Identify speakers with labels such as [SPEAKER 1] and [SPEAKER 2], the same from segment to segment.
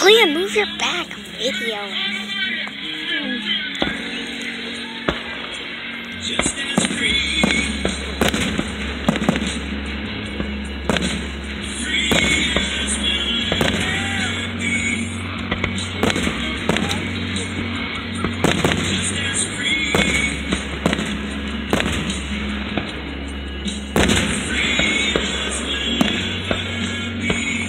[SPEAKER 1] Clea, move your back. Video.
[SPEAKER 2] Just as free. Free as will be. Just as free. Free as will be.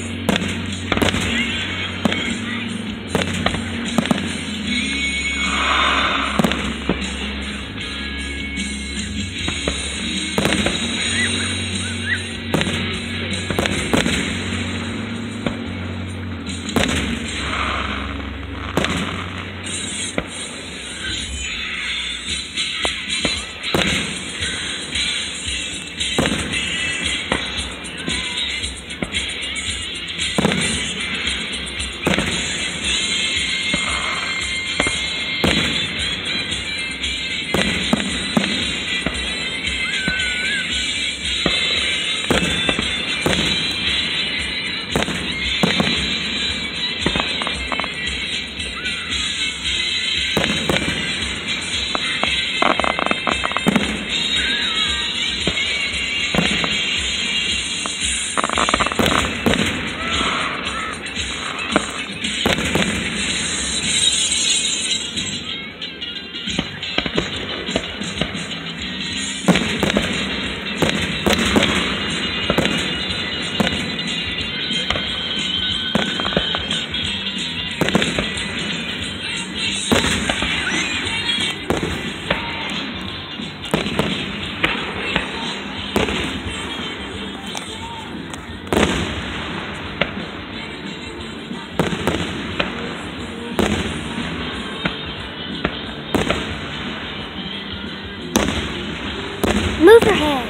[SPEAKER 1] Move your head.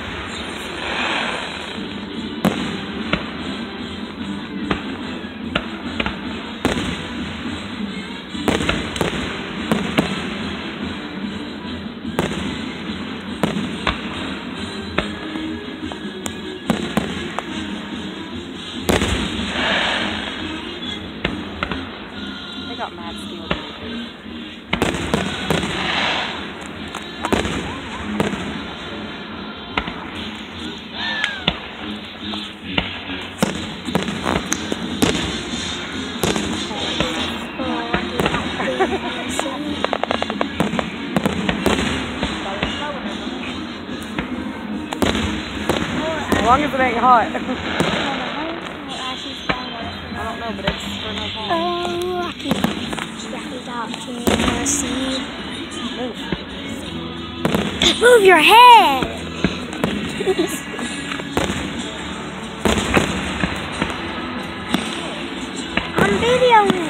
[SPEAKER 3] They got mad skill. As long as it ain't hot. I don't know, but it's for no harm.
[SPEAKER 1] Oh, Rocky. Rocky's out here. See? Move your head. I'm videoing.